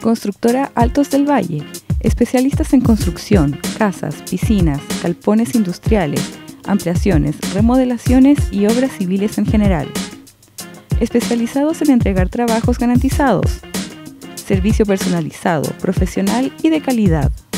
Constructora Altos del Valle, especialistas en construcción, casas, piscinas, galpones industriales, ampliaciones, remodelaciones y obras civiles en general. Especializados en entregar trabajos garantizados, servicio personalizado, profesional y de calidad.